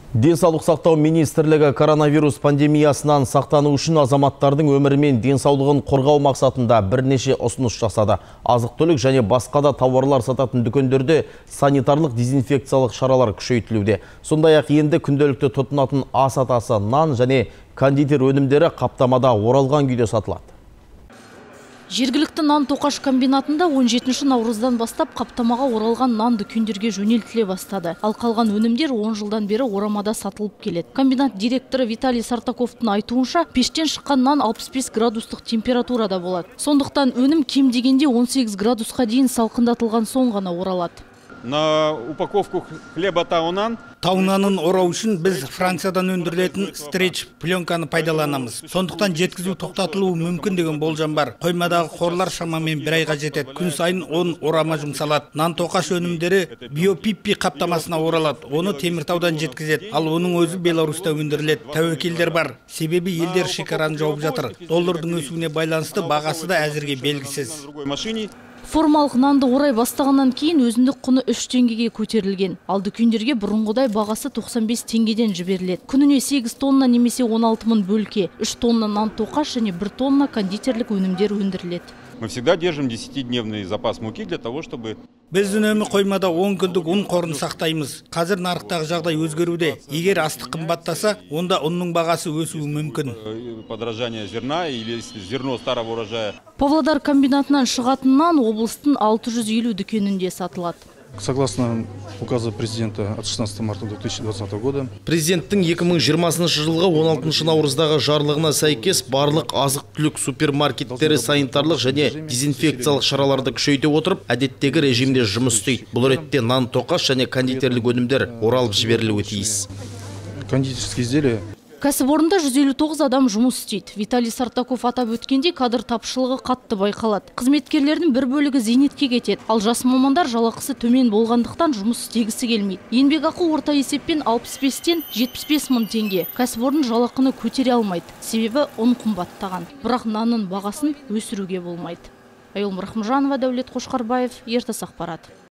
Денсаулық сақтау министрлігі коронавирус пандемиясынан сақтану үшін азаматтардың өмірі мен денсаулығын қорғау мақсатында бірнеше ұсыныс жасады. Азық-түлік және басқа да тауарлар сататын дүкендерде санитарлық дезинфекциялық шаралар күшейтілуде. Сондай-ақ енді күнделікті тұтынатын ас атасы, нан және кондитер өнімдері қаптамада оралған күйде сатылады. Жергілікті нан тоқаш комбинатында 17 наурыздан бастап қаптамаға оралған нан дүкендерге жөнелтіле бастады. Ал қалған өнімдер 10 жылдан бері орамада сатылып келеді. Комбинат директоры Виталий Сартаковтың айтуынша, пештен шыққан нан 65 градустық температурада болады. Сондықтан өнім кем дегенде 18 градусқа дейін салқындатылған соң ғана оралады. На упаковку хлеба таунан. Таунанын орау үшін біз Франциядан өндірілетін стретч пленканы пайдаланамыз. Сондықтан жеткізу тоқтатылуы мүмкін деген болжам бар. Қоймадағы қорлар шамамен 1 айға жетеді. Күн сайын 10 орама жұмсалады. Нан тоқаш өнімдері биопиппи қаптамасына оралады. Оны Теміртаудан жеткізеді. Ал оның өзі Беларуста өндіріледі. Тәуекелдер бар. Себебі елдер шекараны жауып жатыр. Доллардың өсуіне байланысты бағасы да әзірге белгісіз. Формалық нанды орай бастағаннан кейін өзіндік құны 3 теңгеге көтерілген. Ал дүкендерге бұрынғыдай бағасы 95 теңгеден жіберіледі. Күніне 8 тонна немесе 16 мың бөлке, 3 тонна нан тоқаш және 1 тонна кондитерлік өнімдер өндіріледі. Мы всегда держим 10-дневный запас муки для того, чтобы... Біз үнемі қоймада 10 күндік ұн қорын сақтаймыз. Қазір нарықтағы жағдай өзгеруде. Егер астық қымбаттаса, онда ұнның бағасы өсуі мүмкін. Подорожание зерна или зерно старого урожая. Павлодар комбинатынан шығатын нан облыстың 650 дүкенінде сатылады. Согласно указа президента от 16 марта 2020 года, Президенттің 2020 жылғы 16 наурыздағы жарлығына сәйкес барлық азық-түлік супермаркеттері санитарлық және дезинфекциялық шараларды күшейте отырып, әдеттегі режимде жұмыс істейді. Бұл ретте нан тоқаш және кондитерлік өнімдер оралып жіберілуі тиіс. кондитерские изделия. Кәсіпорында 159 адам жұмыс істейді. Виталий Сартаков атап өткенде кадр тапшылығы қатты байқалады. Қызметкерлердің бір бөлігі зейнетке кетеді. Ал жас мамандар жалақысы төмен болғандықтан жұмыс істегісі келмейді. Еңбекақы орта есеппен 65-тен 75 мың теңге. Кәсіпорын жалақыны көтере алмайды. Себебі ұн қымбаттаған. Бірақ нанның бағасын өсіруге болмайды. Айгүл Рахымжанова, Дәулет Қошқарбаев, Ертіс ақпарат.